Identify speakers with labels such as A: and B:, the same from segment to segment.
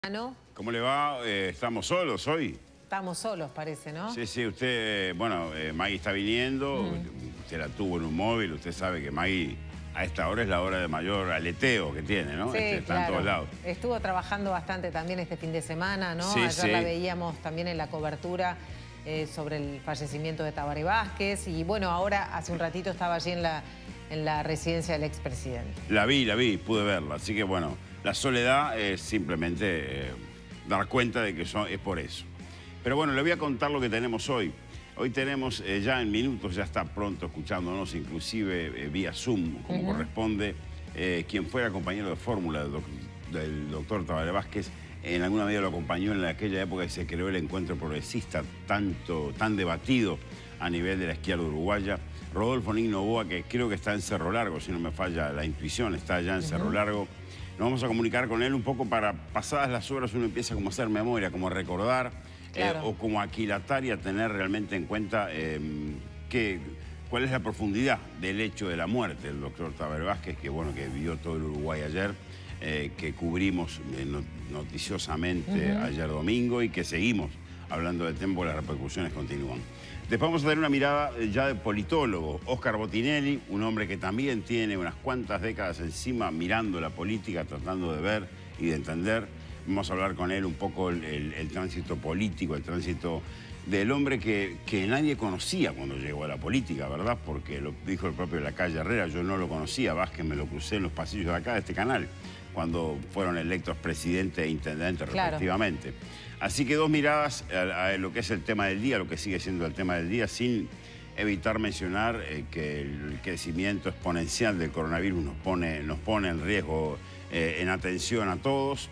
A: ¿No?
B: ¿Cómo le va? ¿Estamos solos hoy?
A: Estamos solos, parece, ¿no?
B: Sí, sí, usted, bueno, Maggie está viniendo, usted la tuvo en un móvil, usted sabe que Maggie a esta hora es la hora de mayor aleteo que tiene, ¿no?
A: Sí,
B: Está en todos lados.
A: Estuvo trabajando bastante también este fin de semana, ¿no?
B: Sí,
A: Ayer
B: sí.
A: la veíamos también en la cobertura sobre el fallecimiento de Tabaré Vázquez y bueno, ahora hace un ratito estaba allí en la residencia del expresidente.
B: La vi, pude verla, así que bueno, la soledad es simplemente dar cuenta de que es por eso. Pero bueno, le voy a contar lo que tenemos hoy. Hoy tenemos ya en minutos, ya está pronto escuchándonos, inclusive vía Zoom, como corresponde, quien fuera compañero de fórmula del doctor Tabaré Vázquez. En alguna medida lo acompañó en aquella época que se creó el encuentro progresista, tan debatido a nivel de la izquierda uruguaya. Rodolfo Nigno Novoa, que creo que está en Cerro Largo, si no me falla la intuición, está allá en Cerro Largo. Nos vamos a comunicar con él un poco para, pasadas las horas, uno empieza como a hacer memoria, como a recordar, claro, o como a aquilatar y a tener realmente en cuenta cuál es la profundidad del hecho de la muerte del doctor Tabaré Vázquez, que bueno, que vivió todo el Uruguay ayer, que cubrimos noticiosamente ayer domingo y que seguimos hablando del tema, las repercusiones continúan. Después vamos a tener una mirada ya de politólogo, Óscar Botinelli, un hombre que también tiene unas cuantas décadas encima mirando la política, tratando de ver y de entender. Vamos a hablar con él un poco el tránsito político, el tránsito del hombre que nadie conocía cuando llegó a la política, ¿verdad? Porque lo dijo el propio Lacalle Herrera, yo no lo conocía, Vázquez me lo crucé en los pasillos de acá, de este canal, cuando fueron electos presidente e intendente respectivamente. Así que dos miradas a lo que es el tema del día, lo que sigue siendo el tema del día, sin evitar mencionar que el crecimiento exponencial del coronavirus nos pone en riesgo, en atención a todos.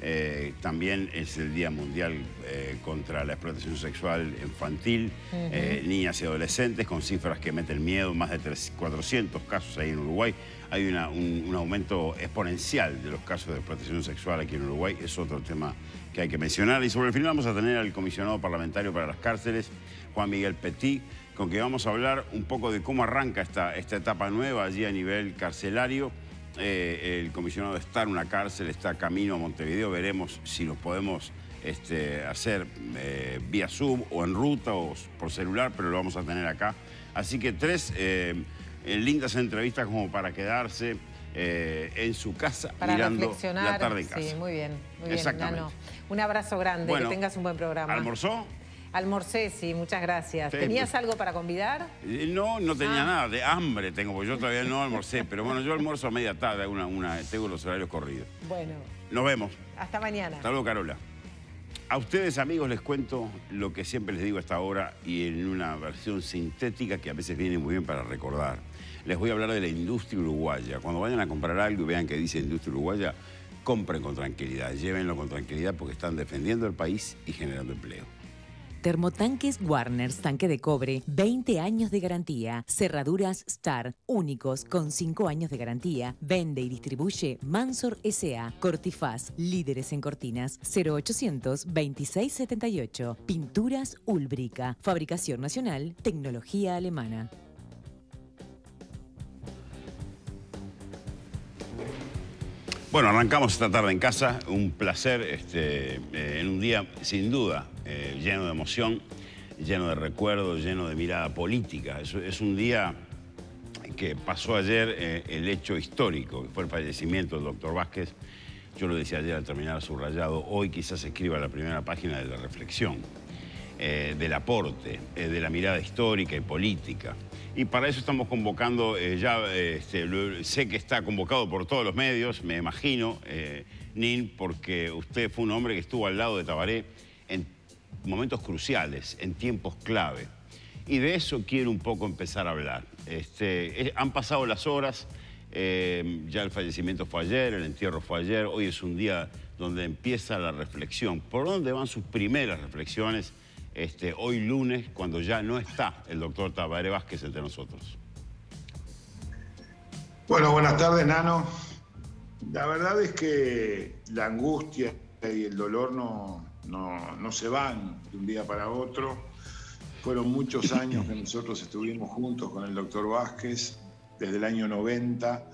B: También es el Día Mundial contra la Explotación Sexual Infantil, niñas y adolescentes, con cifras que meten miedo, más de 400 casos ahí en Uruguay. Hay un aumento exponencial de los casos de explotación sexual aquí en Uruguay, es otro tema que hay que mencionar. Y sobre el final vamos a tener al comisionado parlamentario para las cárceles, Juan Miguel Petit, con quien vamos a hablar un poco de cómo arranca esta etapa nueva allí a nivel carcelario. El comisionado está en una cárcel, está camino a Montevideo, veremos si lo podemos hacer vía Zoom o en ruta o por celular, pero lo vamos a tener acá. Así que tres lindas entrevistas como para quedarse en su casa para mirando la tarde en casa.
A: Sí, muy bien,
B: Exactamente.
A: Nano. Un abrazo grande, bueno, que tengas un buen programa.
B: ¿Almorzó?
A: Almorcé, sí, muchas gracias.
B: Sí,
A: ¿Tenías algo para convidar?
B: No tenía nada, de hambre tengo, porque yo todavía no almorcé, pero bueno, yo almuerzo a media tarde, tengo los horarios corridos.
A: Bueno.
B: Nos vemos.
A: Hasta mañana.
B: Hasta luego, Carola. A ustedes, amigos, les cuento lo que siempre les digo hasta ahora y en una versión sintética que a veces viene muy bien para recordar. Les voy a hablar de la industria uruguaya. Cuando vayan a comprar algo y vean que dice industria uruguaya, compren con tranquilidad, llévenlo con tranquilidad porque están defendiendo el país y generando empleo.
C: Termotanques Warners, tanque de cobre, 20 años de garantía. Cerraduras Star, únicos con 5 años de garantía. Vende y distribuye Mansor S.A. Cortifaz, líderes en cortinas, 0800 2678. Pinturas Ulbrica, fabricación nacional, tecnología alemana.
B: Bueno, arrancamos esta tarde en casa, un placer en un día sin duda lleno de emoción, lleno de recuerdos, lleno de mirada política. Es un día que pasó ayer el hecho histórico, que fue el fallecimiento del doctor Vázquez. Yo lo decía ayer al terminar subrayado, hoy quizás escriba la primera página de la reflexión, del aporte, de la mirada histórica y política. Y para eso estamos convocando, sé que está convocado por todos los medios, me imagino, Nin, porque usted fue un hombre que estuvo al lado de Tabaré en momentos cruciales, en tiempos clave. Y de eso quiero un poco empezar a hablar. Han pasado las horas, ya el fallecimiento fue ayer, el entierro fue ayer, hoy es un día donde empieza la reflexión. ¿Por dónde van sus primeras reflexiones? Hoy lunes, cuando ya no está el doctor Tabaré Vázquez entre nosotros.
D: Bueno, buenas tardes, Nano. La verdad es que la angustia y el dolor no se van de un día para otro. Fueron muchos años que nosotros estuvimos juntos con el doctor Vázquez, desde el año 90,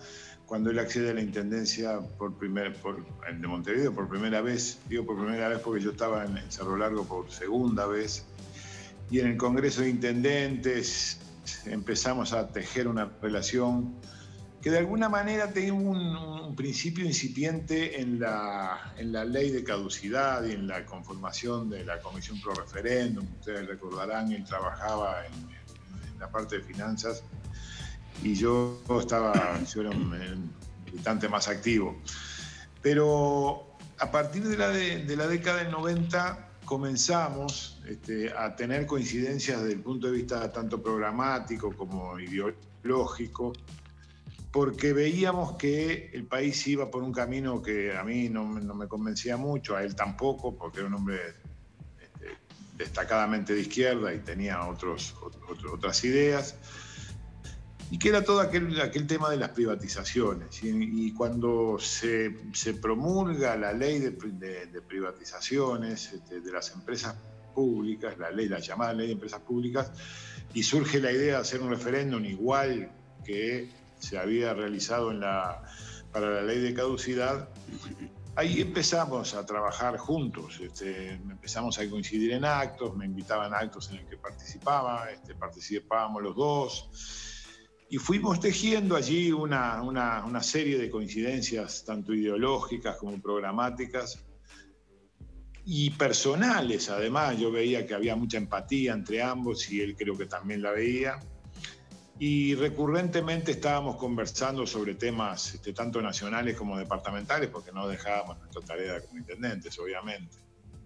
D: cuando él accede a la intendencia de Montevideo por primera vez. Digo por primera vez porque yo estaba en Cerro Largo por segunda vez. Y en el Congreso de Intendentes empezamos a tejer una relación que de alguna manera tenía un principio incipiente en la ley de caducidad y en la conformación de la Comisión Pro Referéndum. Ustedes recordarán, él trabajaba en la parte de finanzas y yo era un militante más activo. Pero a partir de la década del 90 comenzamos a tener coincidencias desde el punto de vista tanto programático como ideológico, porque veíamos que el país iba por un camino que a mí no me convencía mucho, a él tampoco, porque era un hombre destacadamente de izquierda y tenía otras ideas, y que era todo aquel tema de las privatizaciones. Y cuando se promulga la ley de privatizaciones de las empresas públicas, la llamada ley de empresas públicas, y surge la idea de hacer un referéndum igual que se había realizado para la ley de caducidad, ahí empezamos a trabajar juntos. Empezamos a coincidir en actos, me invitaban a actos en el que participábamos los dos, y fuimos tejiendo allí una serie de coincidencias, tanto ideológicas como programáticas, y personales. Además, yo veía que había mucha empatía entre ambos, y él creo que también la veía. Y recurrentemente estábamos conversando sobre temas tanto nacionales como departamentales, porque no dejábamos nuestra tarea como intendentes, obviamente.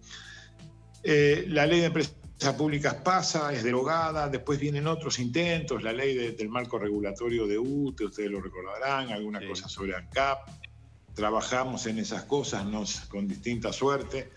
D: La ley de empresas públicas pasa, es derogada, después vienen otros intentos, la ley del marco regulatorio de UTE, ustedes lo recordarán, algunas cosas sobre ANCAP. Trabajamos en esas cosas con distinta suerte,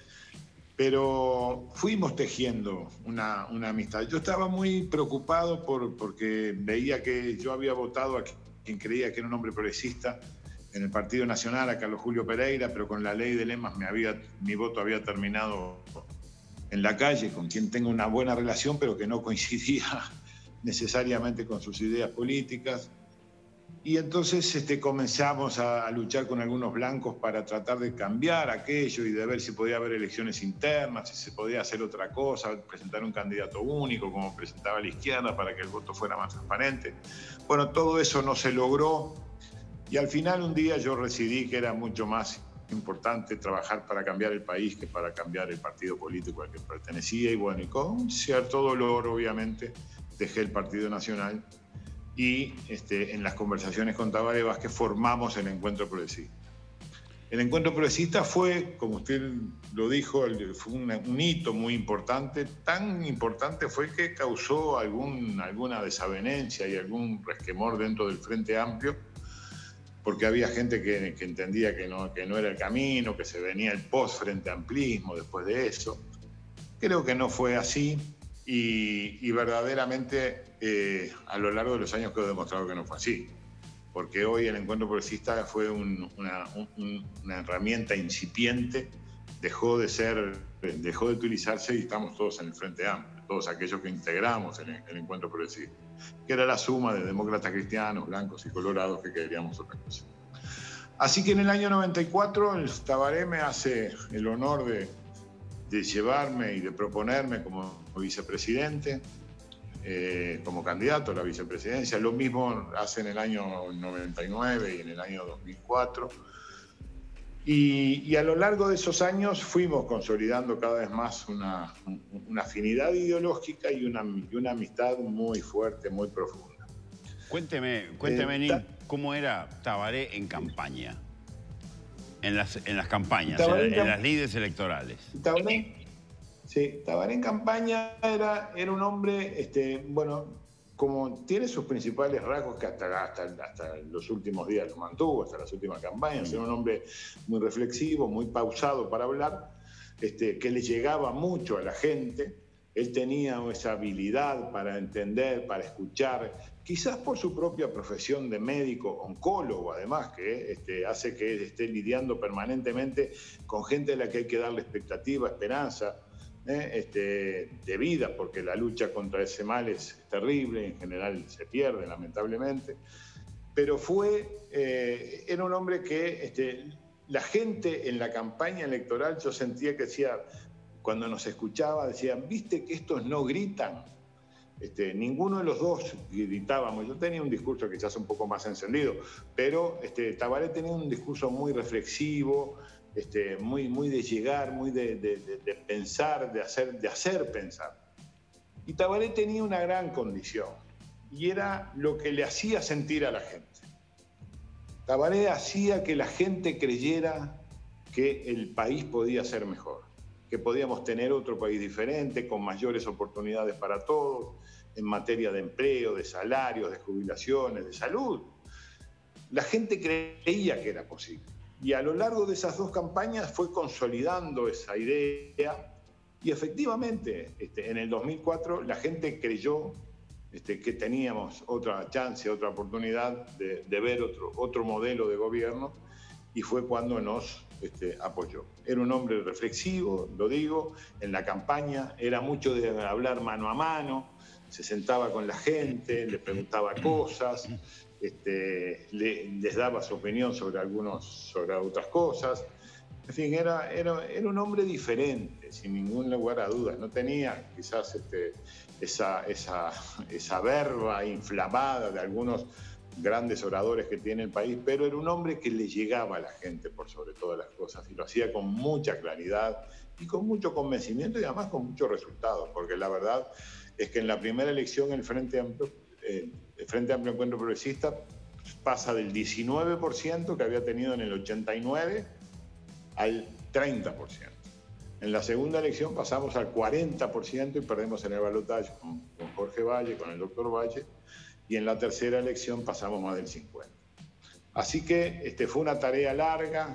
D: pero fuimos tejiendo una amistad. Yo estaba muy preocupado porque veía que yo había votado a quien creía que era un hombre progresista en el Partido Nacional, a Carlos Julio Pereira, pero con la ley de lemas mi voto había terminado en la calle, con quien tengo una buena relación, pero que no coincidía necesariamente con sus ideas políticas. Y entonces comenzamos a luchar con algunos blancos para tratar de cambiar aquello y de ver si podía haber elecciones internas, si se podía hacer otra cosa, presentar un candidato único como presentaba la izquierda para que el voto fuera más transparente. Bueno, todo eso no se logró, y al final un día yo decidí que era mucho más importante trabajar para cambiar el país que para cambiar el partido político al que pertenecía, y bueno, y con cierto dolor obviamente dejé el Partido Nacional. Y en las conversaciones con Tabaré Vázquez formamos el Encuentro Progresista. El Encuentro Progresista fue, como usted lo dijo, fue un hito muy importante. Tan importante fue que causó alguna desavenencia y algún resquemor dentro del Frente Amplio, porque había gente que entendía que no era el camino, que se venía el post-Frente Amplismo después de eso. Creo que no fue así. Y verdaderamente a lo largo de los años quedó demostrado que no fue así, porque hoy el Encuentro Progresista fue una herramienta incipiente, dejó de utilizarse, y estamos todos en el Frente Amplio, todos aquellos que integramos el Encuentro Progresista, que era la suma de demócratas cristianos, blancos y colorados que queríamos otra cosa. Así que en el año 94 el Tabaré me hace el honor de llevarme y de proponerme como vicepresidente, como candidato a la vicepresidencia. Lo mismo hace en el año 99 y en el año 2004. Y a lo largo de esos años fuimos consolidando cada vez más una afinidad ideológica y una amistad muy fuerte, muy profunda.
B: Cuénteme, Nin, ¿cómo era Tabaré en campaña? En las campañas, en las lides electorales.
D: Tabaré en campaña era un hombre, bueno, como tiene sus principales rasgos que hasta los últimos días lo mantuvo, hasta las últimas campañas. Era un hombre muy reflexivo, muy pausado para hablar, que le llegaba mucho a la gente. Él tenía esa habilidad para entender, para escuchar, quizás por su propia profesión de médico, oncólogo, además, que hace que esté lidiando permanentemente con gente a la que hay que darle expectativa, esperanza, de vida, porque la lucha contra ese mal es terrible, en general se pierde, lamentablemente. pero era un hombre que la gente en la campaña electoral, yo sentía que decía, cuando nos escuchaba, decían, ¿viste que estos no gritan? Ninguno de los dos gritábamos. Yo tenía un discurso quizás un poco más encendido, pero Tabaré tenía un discurso muy reflexivo, muy de llegar, muy de pensar, de hacer pensar. Y Tabaré tenía una gran condición, y era lo que le hacía sentir a la gente. Tabaré hacía que la gente creyera que el país podía ser mejor, que podíamos tener otro país diferente, con mayores oportunidades para todos, en materia de empleo, de salarios, de jubilaciones, de salud. La gente creía que era posible. Y a lo largo de esas dos campañas fue consolidando esa idea, y efectivamente, en el 2004 la gente creyó que teníamos otra chance, otra oportunidad de ver otro modelo de gobierno, y fue cuando nos apoyó. Era un hombre reflexivo, lo digo, en la campaña, era mucho de hablar mano a mano, se sentaba con la gente, le preguntaba cosas, les daba su opinión sobre otras cosas. En fin, era un hombre diferente, sin ningún lugar a dudas. No tenía quizás esa verba inflamada de algunos grandes oradores que tiene el país, pero era un hombre que le llegaba a la gente por sobre todas las cosas, y lo hacía con mucha claridad y con mucho convencimiento, y además con muchos resultados, porque la verdad es que en la primera elección el Frente Amplio Encuentro Progresista pasa del 19% que había tenido en el 89 al 30%. En la segunda elección pasamos al 40% y perdemos en el balotaje con Jorge Valle, con el doctor Valle, y en la tercera elección pasamos más del 50%. Así que fue una tarea larga,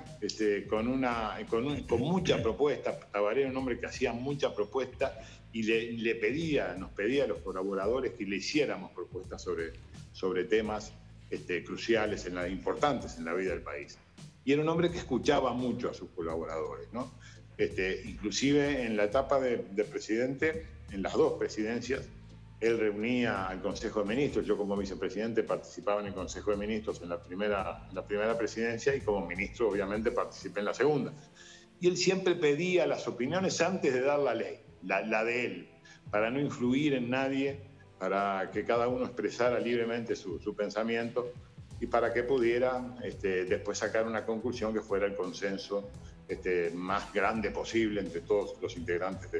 D: con mucha propuesta. Tabaré era un hombre que hacía mucha propuesta y nos pedía a los colaboradores que le hiciéramos propuestas sobre temas cruciales, importantes en la vida del país. Y era un hombre que escuchaba mucho a sus colaboradores, ¿no? Inclusive en la etapa de presidente, en las dos presidencias, él reunía al Consejo de Ministros. Yo como vicepresidente participaba en el Consejo de Ministros en la primera presidencia, y como ministro obviamente participé en la segunda. Y él siempre pedía las opiniones antes de dar la ley, la de él, para no influir en nadie, para que cada uno expresara libremente su pensamiento, y para que pudiera después sacar una conclusión que fuera el consenso más grande posible entre todos los integrantes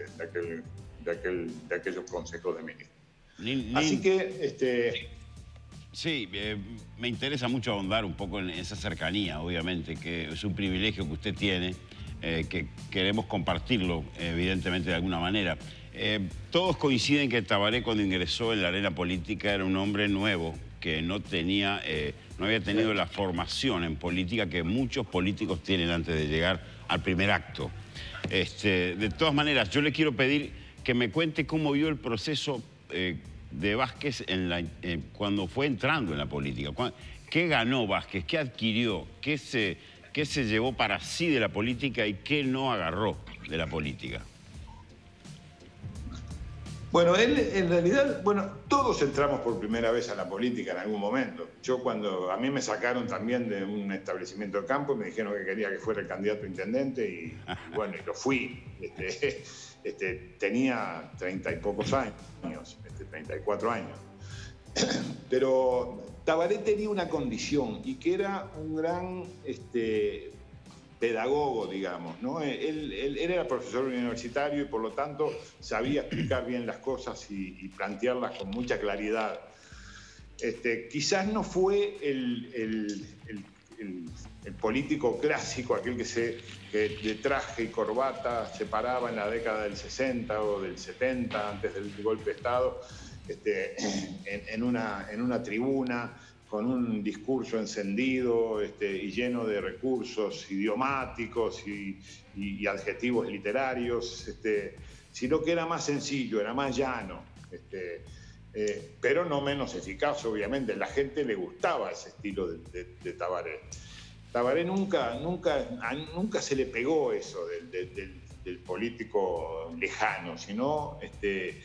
D: de aquellos consejos de ministros. Así que...
B: Sí, me interesa mucho ahondar un poco en esa cercanía, obviamente, que es un privilegio que usted tiene, que queremos compartirlo, evidentemente, de alguna manera. Todos coinciden que Tabaré, cuando ingresó en la arena política, era un hombre nuevo, que no había tenido la formación en política que muchos políticos tienen antes de llegar al primer acto. De todas maneras, yo le quiero pedir que me cuente cómo vio el proceso de Vázquez cuando fue entrando en la política. ¿Qué ganó Vázquez? ¿Qué adquirió? ¿Qué se llevó para sí de la política y qué no agarró de la política?
D: Bueno, él en realidad, todos entramos por primera vez a la política en algún momento. A mí me sacaron también de un establecimiento de campo y me dijeron que quería que fuera el candidato a intendente, y lo fui. Tenía 30 y pocos años, 34 años. Pero Tabaré tenía una condición, y que era un gran pedagogo, digamos, ¿no? Él era profesor universitario y por lo tanto sabía explicar bien las cosas y plantearlas con mucha claridad. Quizás no fue el político clásico, aquel que de traje y corbata se paraba en la década del 60 o del 70, antes del golpe de Estado, en una tribuna, con un discurso encendido y lleno de recursos idiomáticos y adjetivos literarios, sino que era más sencillo, era más llano, pero no menos eficaz, obviamente. La gente le gustaba ese estilo de Tabaré. Tabaré nunca se le pegó eso del político lejano, sino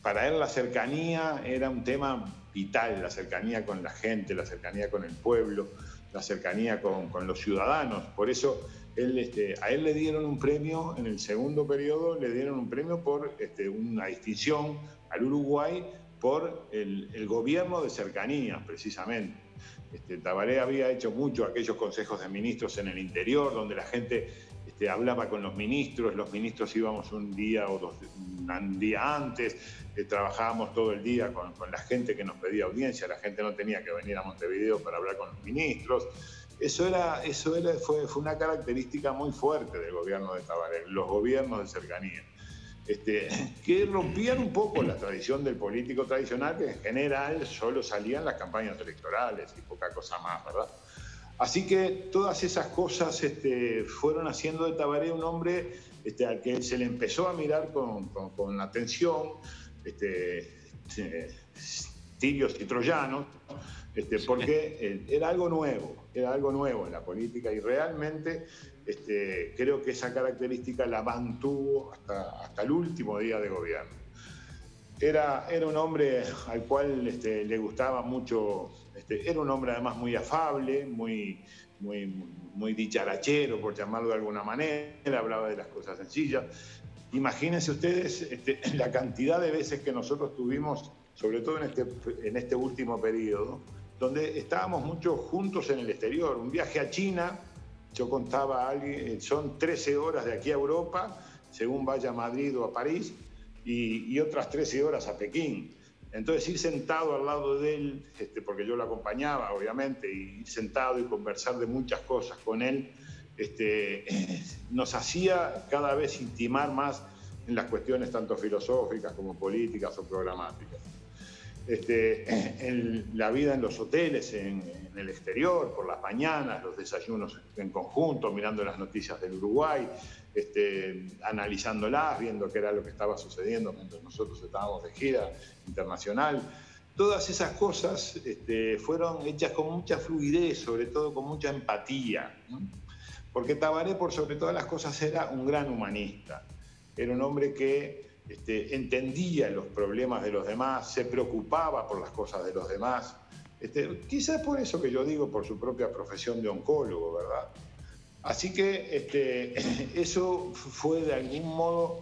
D: para él la cercanía era un tema vital, la cercanía con la gente, la cercanía con el pueblo, la cercanía con los ciudadanos. Por eso a él le dieron un premio, en el segundo periodo le dieron un premio por una distinción al Uruguay por el gobierno de cercanía, precisamente. Tabaré había hecho mucho aquellos consejos de ministros en el interior, donde la gente hablaba con los ministros íbamos un día antes, trabajábamos todo el día con la gente que nos pedía audiencia, la gente no tenía que venir a Montevideo para hablar con los ministros. Fue una característica muy fuerte del gobierno de Tabaré, los gobiernos de cercanía, que rompían un poco la tradición del político tradicional, que en general solo salían las campañas electorales y poca cosa más, ¿verdad? Así que todas esas cosas fueron haciendo de Tabaré un hombre al que se le empezó a mirar con atención, tirios y troyanos, porque era algo nuevo en la política, y realmente creo que esa característica la mantuvo hasta el último día de gobierno. Era un hombre al cual le gustaba mucho, era un hombre además muy afable, muy dicharachero, por llamarlo de alguna manera, hablaba de las cosas sencillas. Imagínense ustedes la cantidad de veces que nosotros tuvimos, sobre todo en este último periodo, donde estábamos muchos juntos en el exterior. Un viaje a China, yo contaba a alguien, son 13 horas de aquí a Europa, según vaya a Madrid o a París, y otras 13 horas a Pekín. Entonces ir sentado al lado de él, porque yo lo acompañaba obviamente, y ir sentado y conversar de muchas cosas con él, nos hacía cada vez intimar más en las cuestiones tanto filosóficas como políticas o programáticas. La vida en los hoteles, en el exterior, por las mañanas, los desayunos en conjunto, mirando las noticias del Uruguay, analizándolas, viendo qué era lo que estaba sucediendo mientras nosotros estábamos de gira internacional. Todas esas cosas fueron hechas con mucha fluidez, sobre todo con mucha empatía, ¿no? Porque Tabaré, por sobre todas las cosas, era un gran humanista. Era un hombre que entendía los problemas de los demás, se preocupaba por las cosas de los demás. Quizás por eso que yo digo, por su propia profesión de oncólogo, ¿verdad? Así que eso fue de algún modo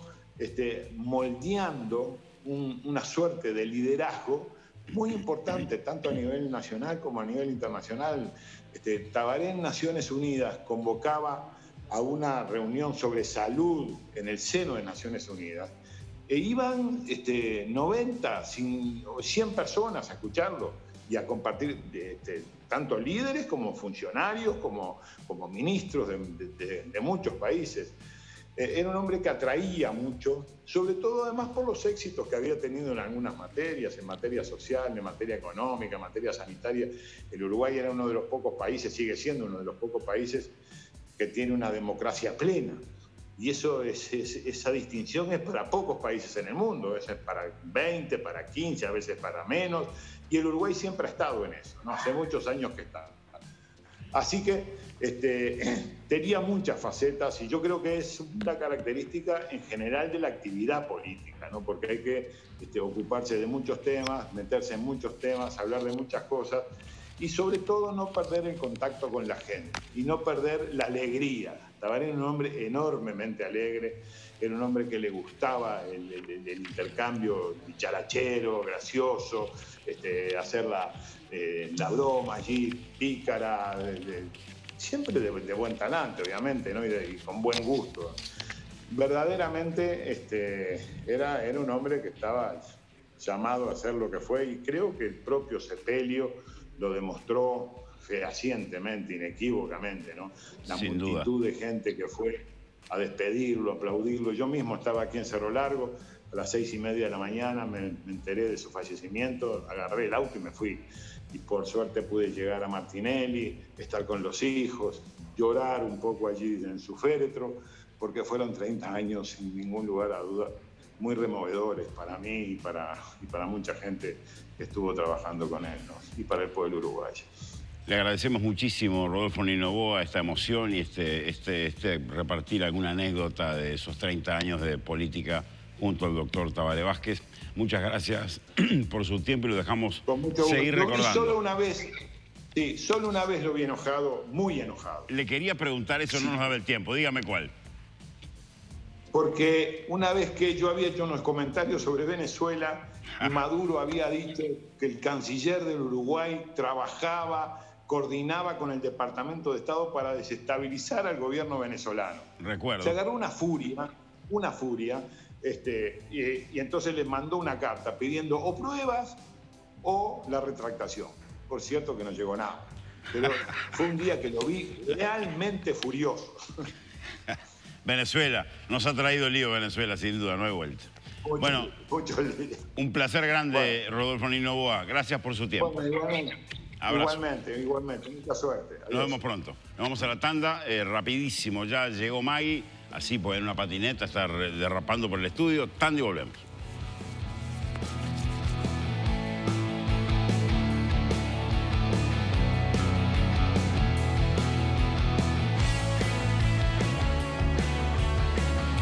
D: moldeando una suerte de liderazgo muy importante, tanto a nivel nacional como a nivel internacional. Tabaré en Naciones Unidas convocaba a una reunión sobre salud en el seno de Naciones Unidas, e iban 90, 100 personas a escucharlo y a compartir, tanto líderes como funcionarios, como ministros de muchos países. Era un hombre que atraía mucho, sobre todo además por los éxitos que había tenido en algunas materias, en materia social, en materia económica, en materia sanitaria. El Uruguay era uno de los pocos países, sigue siendo uno de los pocos países que tiene una democracia plena. Y esa distinción es para pocos países en el mundo, es para 20, para 15, a veces para menos, y el Uruguay siempre ha estado en eso, ¿no? Hace muchos años que está. Así que tenía muchas facetas, y yo creo que es una característica en general de la actividad política, ¿no? Porque hay que ocuparse de muchos temas, meterse en muchos temas, hablar de muchas cosas, y sobre todo no perder el contacto con la gente y no perder la alegría. Tabaré era un hombre enormemente alegre, era un hombre que le gustaba el intercambio dicharachero, gracioso, hacer la broma allí, pícara, siempre de buen talante, obviamente, ¿no? y con buen gusto. Verdaderamente era un hombre que estaba llamado a hacer lo que fue, y creo que el propio Sepelio lo demostró fehacientemente, inequívocamente, ¿no? La multitud de gente que fue a despedirlo, a aplaudirlo. Yo mismo estaba aquí en Cerro Largo, a las 6:30 de la mañana me enteré de su fallecimiento, agarré el auto y me fui. Y por suerte pude llegar a Martinelli, estar con los hijos, llorar un poco allí en su féretro, porque fueron 30 años, sin ningún lugar a duda, muy removedores para mí y para mucha gente que estuvo trabajando con él, ¿no? Y para el pueblo uruguayo.
B: Le agradecemos muchísimo, Rodolfo Ninoboa, esta emoción y repartir alguna anécdota de esos 30 años de política junto al doctor Tabaré Vázquez. Muchas gracias por su tiempo y lo dejamos seguir
D: gusto.
B: recordando.
D: Solo una vez, sí, solo una vez lo vi enojado, muy enojado.
B: Le quería preguntar, eso no nos daba el tiempo, dígame cuál.
D: Porque una vez que yo había hecho unos comentarios sobre Venezuela y Maduro había dicho que el canciller del Uruguay trabajaba, coordinaba con el Departamento de Estado para desestabilizar al gobierno venezolano.
B: Recuerdo.
D: Se agarró una furia, y entonces le mandó una carta pidiendo o pruebas o la retractación. Por cierto que no llegó nada, pero fue un día que lo vi realmente furioso.
B: Venezuela, nos ha traído lío Venezuela, sin duda, no hay vuelta. Bueno, un placer grande, bueno. Rodolfo Nino Noboa, gracias por su tiempo.
D: Bueno, igualmente, mucha suerte. Adiós.
B: Nos vemos pronto. Nos vamos a la tanda, rapidísimo, ya llegó Maggie, así pues en una patineta, está derrapando por el estudio, tanda y volvemos.